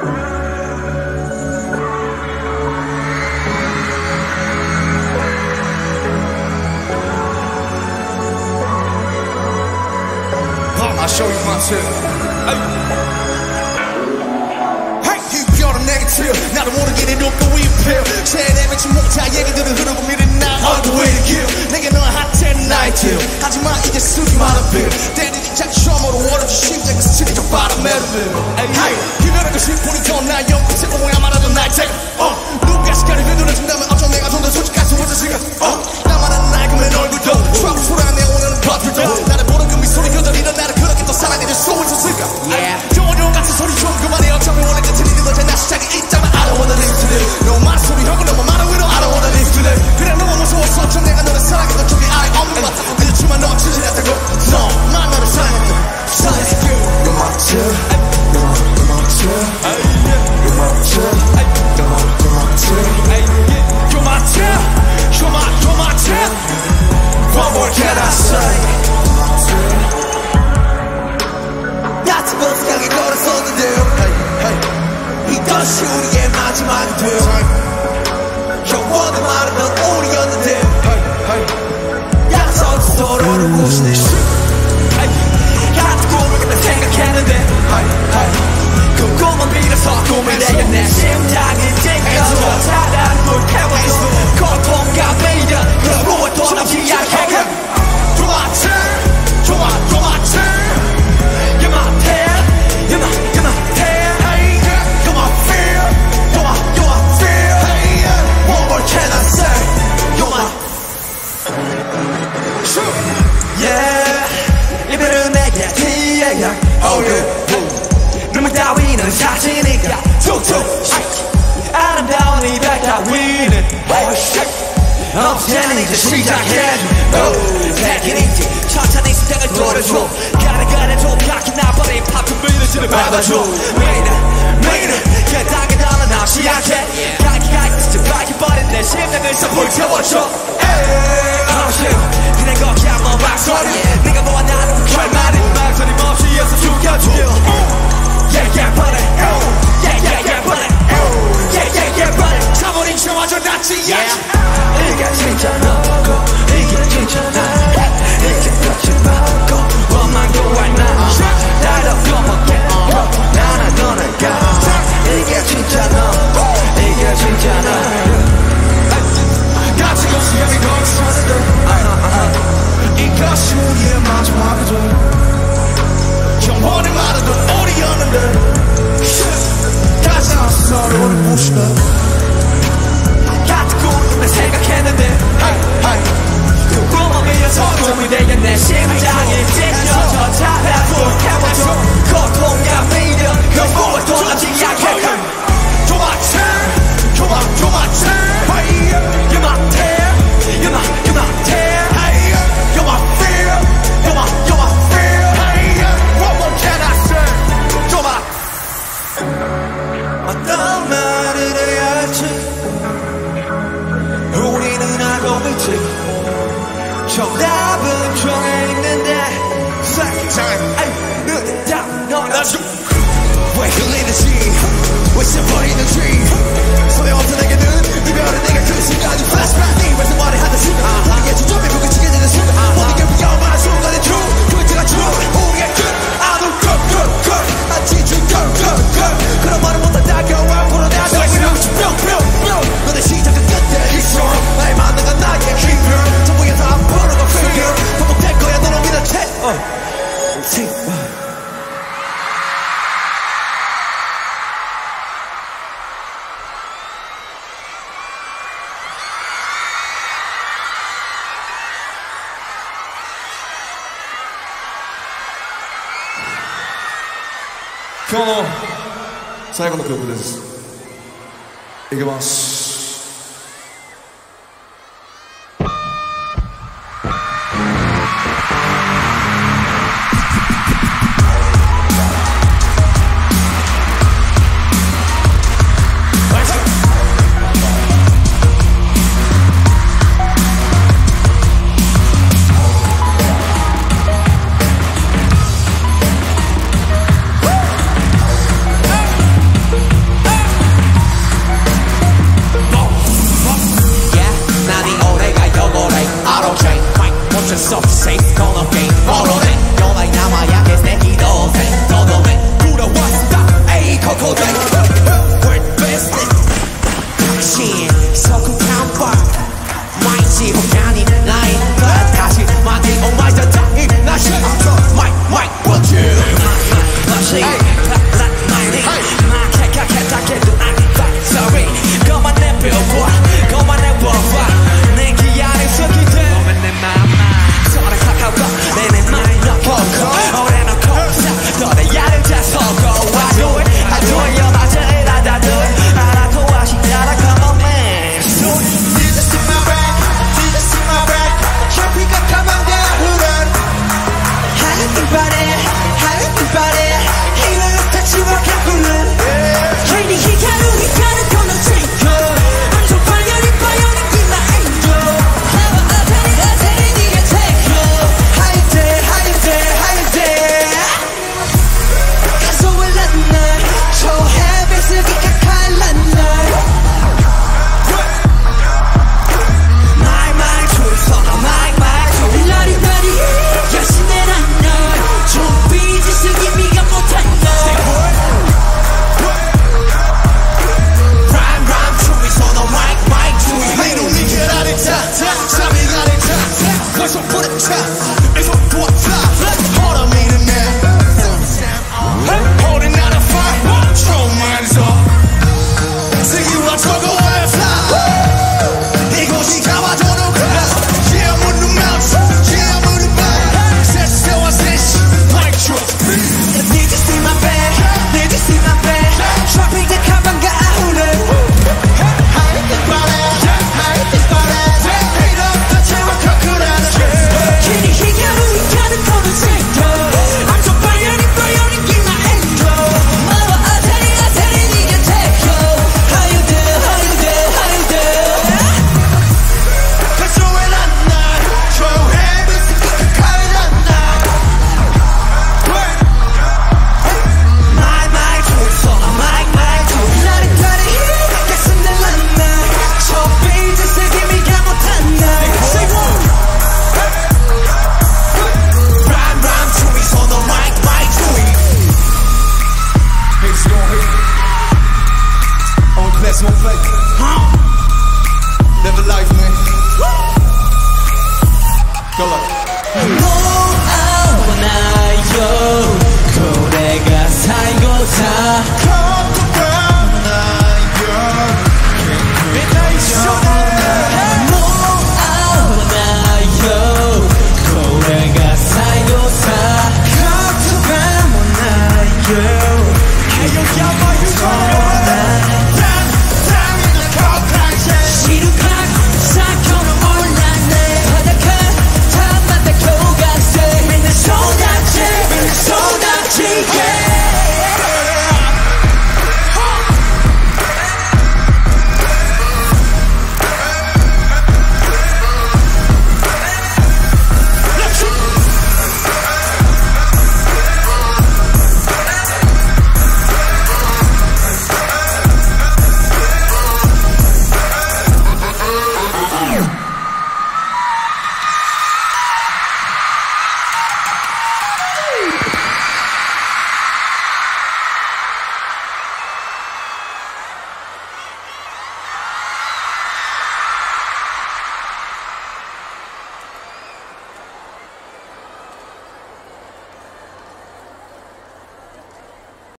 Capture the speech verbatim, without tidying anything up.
I'll show you myself. Hey, hey, you got a negative. 나도 모르게 내 눈도 위패. 최대 매치 못할 얘기들은 흐르고 미는 나 all the way to kill. 내게 넌 핫한 나이트. 하지만 이제 쓰기 많은 빌. 때리기 작 처음으로 원하지 심장이 스치니까 바람에를 빌. Hey, 기다려 그 심쿵이 더나 영국새 오야 말하던 날 take. 어, 누가 시간이 되돌아준다면 어쩜 내가 좀 더 솔직할 수 있었을까? 어, 나만 아는 낡은 얼굴도 트러블 소리 안에 오는 버틀도 나를 보는 그 미소리 여전히는 나를 그렇게 또 사랑해줄 수 있었을까? 조언용 같은 소리 좀 그만해. 어차피 원래 끝은 있는 거잖아. 시작이 있자면 I don't wanna live today. 너무 많은 소리 하고 너무 많은 위로 I don't wanna live today. 그래 너무 무서웠어. 어쩜 내가 너를 사랑했던 쪽이 아예 없는 것 같아. 그렇지만 넌 진실했다고. 너만 너를 사랑했던 Science girl. You're my chill. You're my, you're my chill. You're my chill. You're my, you're my chill. You're my chill. You're my, you're my chill. What more can I say? 같은 곳을 향해 걸었었는데요. 이것이 우리의 마지막이 돼요. 영원히 말은 넌 우리였는데 약속 서로를 무시해. 같은 꿈을 그때 생각했는데 그 꿈은 빌어서 꿈을 내게 내 심장이 찡겨서 차단 불태워줘. 고통과 매일 그 무엇도 남지 않게. 좋아 좋아 좋아 You're my tan, you're my, you're my tan. Hey, you're my fear, you're my, you're my fear. Hey, what more can I say? You're my. Yeah, 이별은 내게 기회야. Oh yeah, 눈물 따위는 사진이야. 툭툭, 아름다운 이별 따위는. Oh shit. 언제는 이제 시작해. 백일이지 천천히 시작을 돌려줘. 가는 가는 조각이 나버린 파편 밀어지는 밟아줘. 매일은 매일은 그 땅에 너는 남지 않게. 가기 가기 진짜 밝혀버린 내 심장을 서 불태워줘. Oh shit 그냥 거기 한번 막소리. 네가 뭐가 나는 결말이 망설임 없이 이어서 죽여줘. Yeah yeah buddy Yeah yeah yeah buddy Yeah yeah yeah buddy 차버린 채워줘 낫지 yeah. 이게 진짜 너고 이게 진짜 나 이게 끝이 받고 원망도 안나 나도 고맙게 나는 너를 가 이게 진짜 너 이게 진짜 나 같이 곳을 향해 걸었었는데 이것이 우리의 마지막이 돼. 영원히 말하던 우리였는데 다시 서로를 무시해. 같은 꿈을 생각했는데 hey, hey. 그 꿈을 밀어서 꿈이 되게 내 심장이 찢겨져. 차라 불태워줘. 고통과 미련 그 무엇도 남지 않게. 좋아 좋아 좋아 hey. You're my tear You're my, you're my tear hey. You're my fear You're my, you're my fear hey. What more can I say? 좋아 어떤 말을 해야 할지 우리는 알고 있지. 정답은 정해 있는데 눈에 딱 넣어놔줘. 왜 흘리는지 왜 써버리는지 소용없어 내게는 이별은 내가 그 순간이 flashback. 네 왜 말을 하는 순간 우리의 주점이 부딪히게 되는 순간 모든 게 위험한 순간의 true 그때가 true 우리의 끝 I don't go go go 난 지주 go go go 그런 말을 못한다고 앞으로 내 안에 이러고 싶어 뿅뿅 너의 시작은 끝에 있어 나의 만나가 나의 힘을 전부에서 안 부르고 figure 반복될 거야 너로 믿어 채今日の最後の曲です。いきます。 Never life, man. Go like. 모아와나요 고래가 살고 사 모아와나요 고래가 살고 사 걱정하모나요 Yeah.